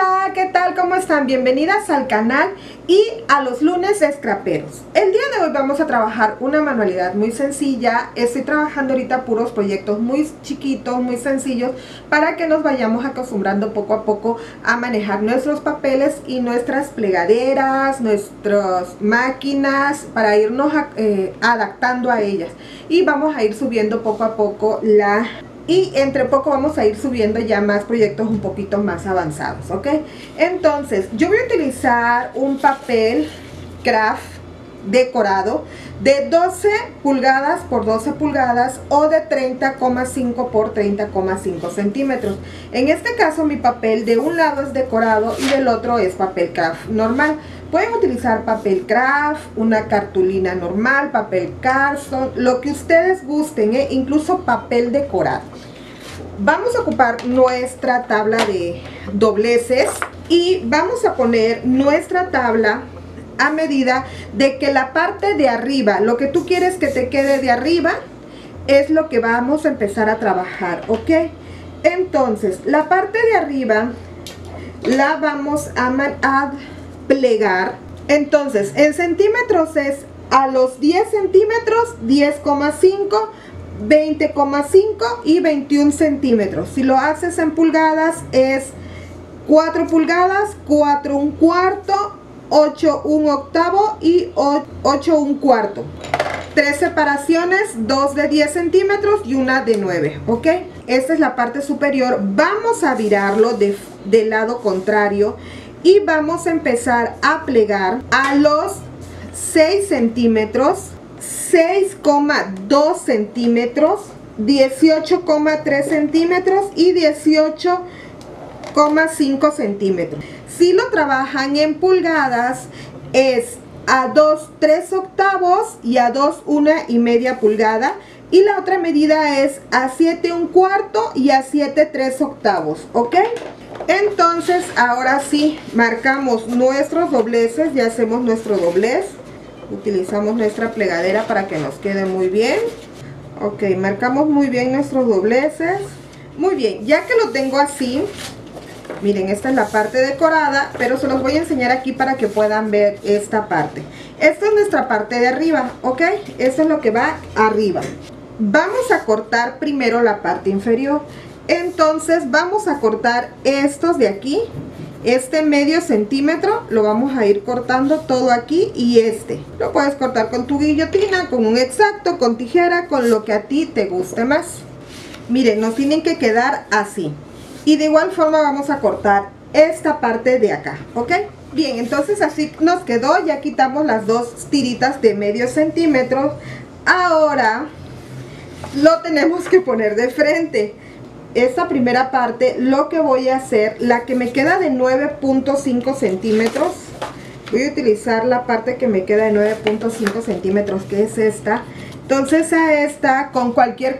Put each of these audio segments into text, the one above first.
Hola, ¿qué tal? ¿Cómo están? Bienvenidas al canal y a los lunes scraperos. El día de hoy vamos a trabajar una manualidad muy sencilla. Estoy trabajando ahorita puros proyectos muy chiquitos, muy sencillos, para que nos vayamos acostumbrando poco a poco a manejar nuestros papeles y nuestras plegaderas, nuestras máquinas, para irnos adaptando a ellas. Y vamos a ir subiendo poco a poco y entre poco vamos a ir subiendo ya más proyectos un poquito más avanzados, ¿ok? Entonces, yo voy a utilizar un papel craft decorado de 12 pulgadas por 12 pulgadas o de 30,5 por 30,5 centímetros. En este caso mi papel de un lado es decorado y del otro es papel craft normal. Pueden utilizar papel craft, una cartulina normal, papel cartón, lo que ustedes gusten, incluso papel decorado. Vamos a ocupar nuestra tabla de dobleces y vamos a poner nuestra tabla a medida de que la parte de arriba, lo que tú quieres que te quede de arriba, es lo que vamos a empezar a trabajar, ¿ok? Entonces, la parte de arriba la vamos a plegar. Entonces, en centímetros es a los 10 centímetros, 10,5, 20,5 y 21 centímetros. Si lo haces en pulgadas es 4 pulgadas, 4 un cuarto, 8 un octavo y 8 un cuarto. 3 separaciones, 2 de 10 centímetros y una de 9, ¿ok? Esta es la parte superior. Vamos a virarlo del lado contrario y vamos a empezar a plegar a los 6 centímetros, 6,2 centímetros, 18,3 centímetros y 18,5 centímetros. Si lo trabajan en pulgadas es a 2 3 octavos y a 2 1,5 pulgada, y la otra medida es a 7 un cuarto y a 7 3 octavos, ¿ok? Entonces ahora sí marcamos nuestros dobleces, ya hacemos nuestro doblez, utilizamos nuestra plegadera para que nos quede muy bien. Ok, marcamos muy bien nuestros dobleces. Muy bien, ya que lo tengo así, miren, esta es la parte decorada, pero se los voy a enseñar aquí para que puedan ver esta parte. Esta es nuestra parte de arriba, ¿ok? Esto es lo que va arriba. Vamos a cortar primero la parte inferior. Entonces vamos a cortar estos de aquí. Este medio centímetro lo vamos a ir cortando todo aquí, y este lo puedes cortar con tu guillotina, con un exacto, con tijera, con lo que a ti te guste más. Miren, nos tienen que quedar así. Y de igual forma vamos a cortar esta parte de acá, ¿ok? Bien, entonces así nos quedó. Ya quitamos las dos tiritas de medio centímetro. Ahora lo tenemos que poner de frente. Esta primera parte, lo que voy a hacer, la que me queda de 9,5 centímetros, voy a utilizar la parte que me queda de 9,5 centímetros, que es esta. Entonces a esta, con cualquier,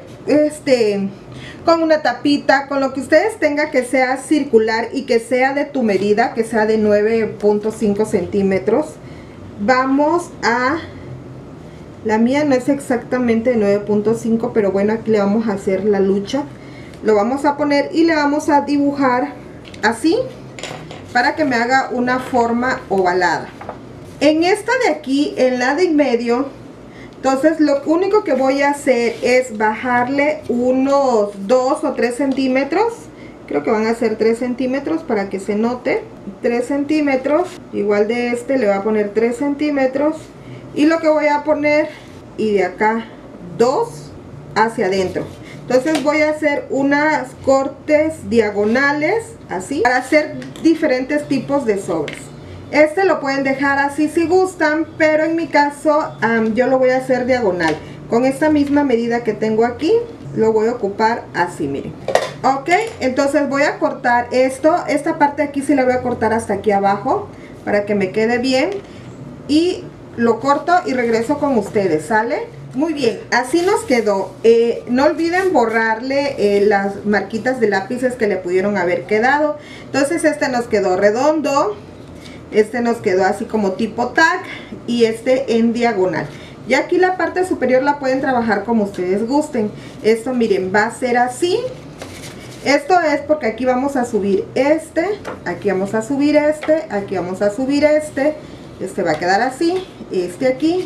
con una tapita, con lo que ustedes tengan que sea circular y que sea de tu medida, que sea de 9,5 centímetros, vamos a... La mía no es exactamente de 9,5, pero bueno, aquí le vamos a hacer la lucha. Lo vamos a poner y le vamos a dibujar así para que me haga una forma ovalada. En esta de aquí, en la de en medio, entonces lo único que voy a hacer es bajarle unos 2 o 3 centímetros. Creo que van a ser 3 centímetros para que se note. 3 centímetros. Igual de este le voy a poner 3 centímetros. Y lo que voy a poner, y de acá 2 hacia adentro. Entonces voy a hacer unas cortes diagonales así para hacer diferentes tipos de sobres. Este lo pueden dejar así si gustan, pero en mi caso yo lo voy a hacer diagonal. Con esta misma medida que tengo aquí, lo voy a ocupar así, miren. Ok, entonces voy a cortar esto. Esta parte de aquí sí la voy a cortar hasta aquí abajo para que me quede bien. Y lo corto y regreso con ustedes, ¿sale? Muy bien, así nos quedó. No olviden borrarle las marquitas de lápices que le pudieron haber quedado. Entonces este nos quedó redondo, este nos quedó así como tipo tag, y este en diagonal. Y aquí la parte superior la pueden trabajar como ustedes gusten. Esto, miren, va a ser así. Esto es porque aquí vamos a subir este, aquí vamos a subir este, aquí vamos a subir este va a quedar así, este aquí,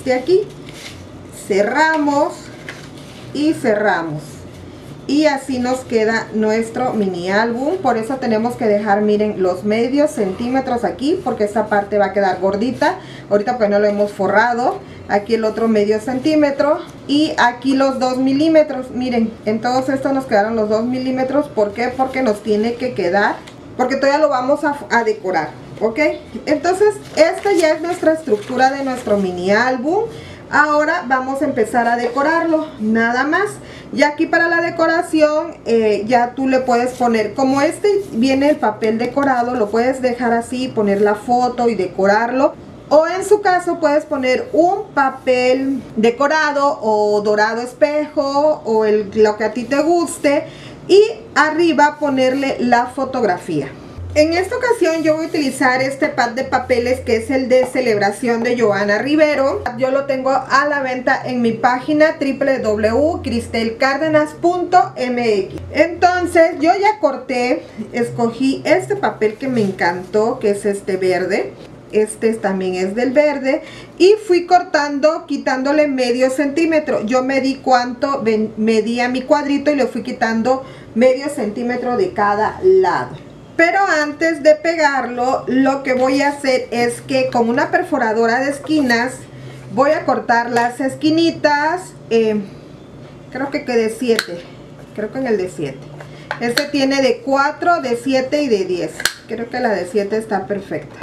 cerramos y cerramos, y así nos queda nuestro mini álbum. Por eso tenemos que dejar, miren, los medios centímetros aquí, porque esta parte va a quedar gordita ahorita porque no lo hemos forrado. Aquí el otro medio centímetro y aquí los 2 milímetros. Miren, en todos estos nos quedaron los 2 milímetros. ¿Por qué? Porque nos tiene que quedar, porque todavía lo vamos a decorar, ¿ok? Entonces esta ya es nuestra estructura de nuestro mini álbum. Ahora vamos a empezar a decorarlo, nada más. Y aquí para la decoración ya tú le puedes poner, como este viene el papel decorado, lo puedes dejar así, poner la foto y decorarlo. O en su caso puedes poner un papel decorado o dorado espejo o lo que a ti te guste, y arriba ponerle la fotografía. En esta ocasión yo voy a utilizar este pad de papeles que es el de celebración de Joana Rivero. Yo lo tengo a la venta en mi página www.cristelcardenas.mx. Entonces yo ya corté, escogí este papel que me encantó, que es este verde. Este también es del verde, y fui cortando, quitándole medio centímetro. Yo medí cuánto medía mi cuadrito y le fui quitando medio centímetro de cada lado. Pero antes de pegarlo, lo que voy a hacer es que con una perforadora de esquinas voy a cortar las esquinitas. Creo que quede 7, creo que en el de 7. Este tiene de 4, de 7 y de 10. Creo que la de 7 está perfecta.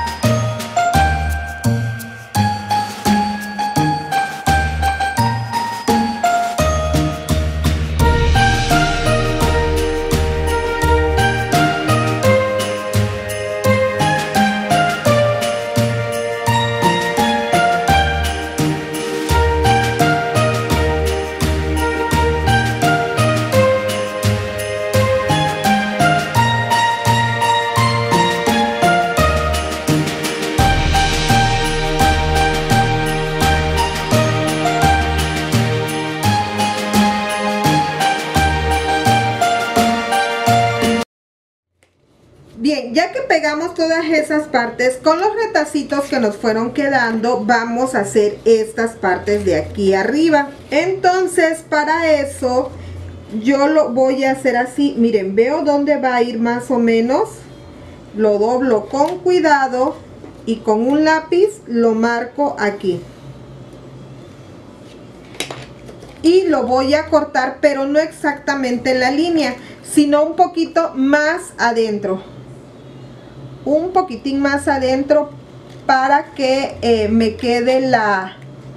Bien, ya que pegamos todas esas partes, con los retacitos que nos fueron quedando, vamos a hacer estas partes de aquí arriba. Entonces, para eso, yo lo voy a hacer así. Miren, veo dónde va a ir más o menos. Lo doblo con cuidado y con un lápiz lo marco aquí. Y lo voy a cortar, pero no exactamente en la línea, sino un poquito más adentro. Un poquitín más adentro para que me quede la...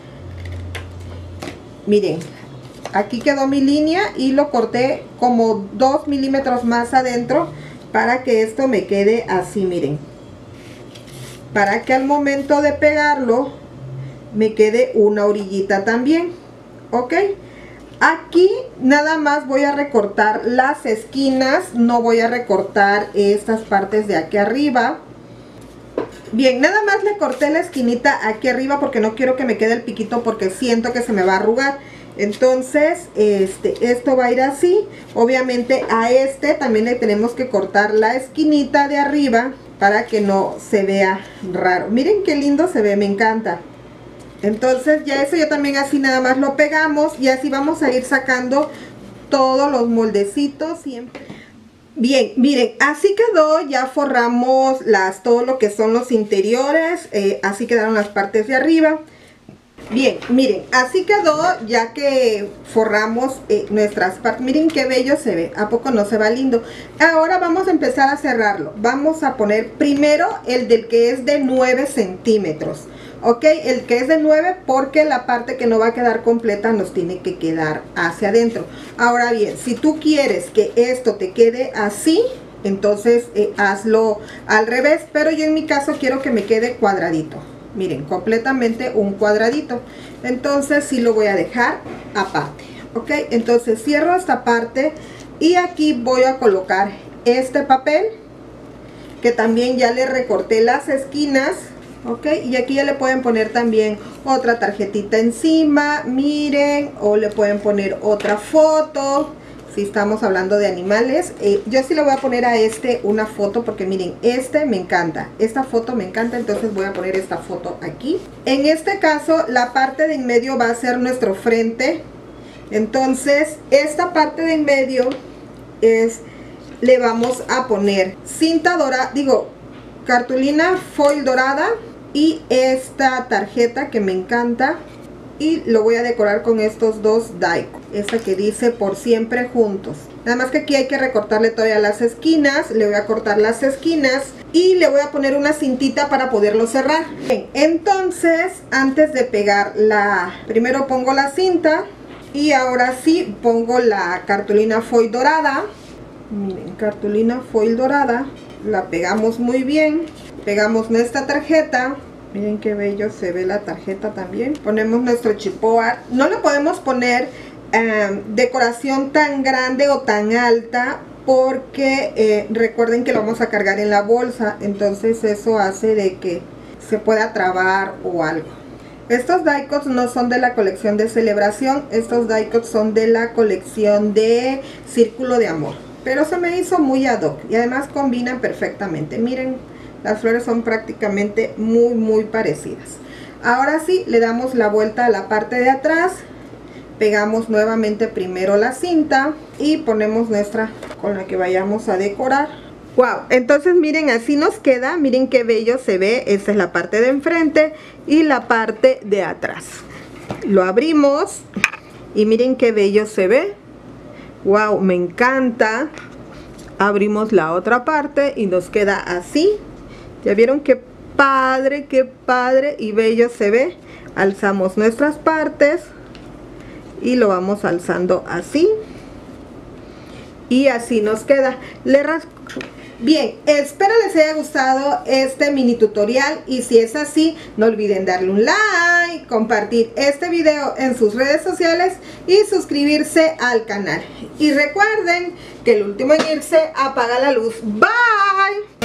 Miren, aquí quedó mi línea y lo corté como 2 milímetros más adentro para que esto me quede así, miren. Para que al momento de pegarlo me quede una orillita también, ¿ok? Aquí nada más voy a recortar las esquinas, no voy a recortar estas partes de aquí arriba. Bien, nada más le corté la esquinita aquí arriba porque no quiero que me quede el piquito, porque siento que se me va a arrugar. Entonces esto va a ir así. Obviamente a este también le tenemos que cortar la esquinita de arriba para que no se vea raro. Miren qué lindo se ve, me encanta. Entonces ya eso ya también así nada más lo pegamos, y así vamos a ir sacando todos los moldecitos siempre. Bien, miren, así quedó. Ya forramos todo lo que son los interiores, así quedaron las partes de arriba. Bien, miren, así quedó ya que forramos nuestras partes. Miren qué bello se ve, ¿a poco no se va lindo? Ahora vamos a empezar a cerrarlo. Vamos a poner primero el del que es de 9 centímetros. Ok, el que es de 9, porque la parte que no va a quedar completa nos tiene que quedar hacia adentro. Ahora bien, si tú quieres que esto te quede así, entonces hazlo al revés, pero yo en mi caso quiero que me quede cuadradito. Miren, completamente un cuadradito. Entonces sí lo voy a dejar aparte. Ok, entonces cierro esta parte y aquí voy a colocar este papel que también ya le recorté las esquinas. Ok, y aquí ya le pueden poner también otra tarjetita encima, miren, o le pueden poner otra foto, si estamos hablando de animales. Yo sí le voy a poner a este una foto porque miren, este me encanta, esta foto me encanta, entonces voy a poner esta foto aquí. En este caso la parte de en medio va a ser nuestro frente, entonces esta parte de en medio le vamos a poner cinta dorada, cartulina foil dorada y esta tarjeta que me encanta, y lo voy a decorar con estos dos Daikon, esta que dice por siempre juntos. Nada más que aquí hay que recortarle todavía las esquinas, le voy a cortar las esquinas y le voy a poner una cintita para poderlo cerrar. Bien, entonces antes de pegar primero pongo la cinta y ahora sí pongo la cartulina foil dorada. Miren, cartulina foil dorada, la pegamos muy bien, pegamos nuestra tarjeta. Miren qué bello se ve la tarjeta también. Ponemos nuestro chipboard. No le podemos poner decoración tan grande o tan alta porque recuerden que lo vamos a cargar en la bolsa. Entonces eso hace de que se pueda trabar o algo. Estos die-cuts no son de la colección de celebración. Estos die-cuts son de la colección de Círculo de Amor. Pero se me hizo muy ad hoc y además combinan perfectamente. Miren, las flores son prácticamente muy parecidas. Ahora sí, le damos la vuelta a la parte de atrás. Pegamos nuevamente primero la cinta y ponemos nuestra con la que vayamos a decorar. Wow, entonces miren, así nos queda. Miren qué bello se ve. Esta es la parte de enfrente y la parte de atrás. Lo abrimos y miren qué bello se ve. Wow, me encanta. Abrimos la otra parte y nos queda así. ¿Ya vieron qué padre y bello se ve? Alzamos nuestras partes y lo vamos alzando así. Y así nos queda. Bien, espero les haya gustado este mini tutorial y si es así, no olviden darle un like, compartir este video en sus redes sociales y suscribirse al canal. Y recuerden que el último en irse apaga la luz. Bye.